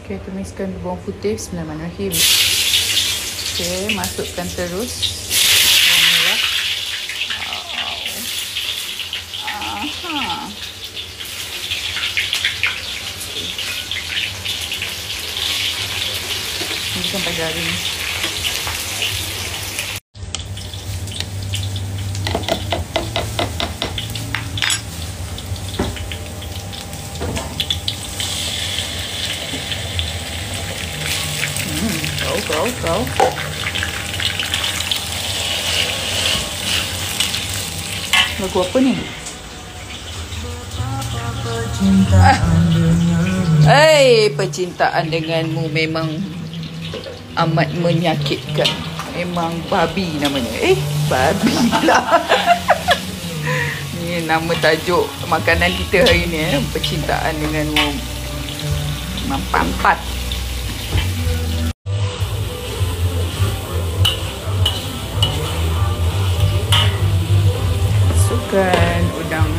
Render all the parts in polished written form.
Okay, tumiskan bawang putih. Bismillahirrahmanirrahim. Okay, masukkan terus bawang merah. Aha. Ini sampai garing. Kau. Lagu apa ni? Percintaan denganmu memang amat menyakitkan. Memang babi namanya. Babi lah. Ni nama tajuk makanan kita hari ni. Percintaan denganmu memang pampat. Masukkan udang.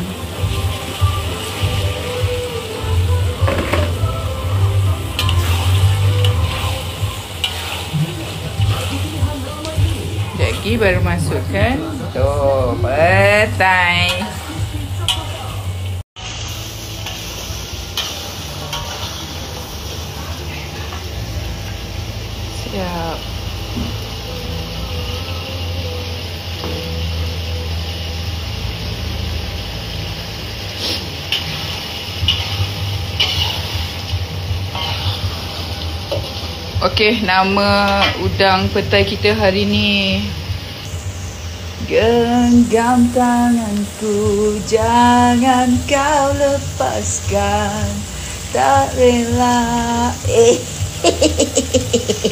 Lagi baru masukkan petai. Siap. Okey, nama udang petai kita hari ni. Genggam tanganku, jangan kau lepaskan. Tak rela.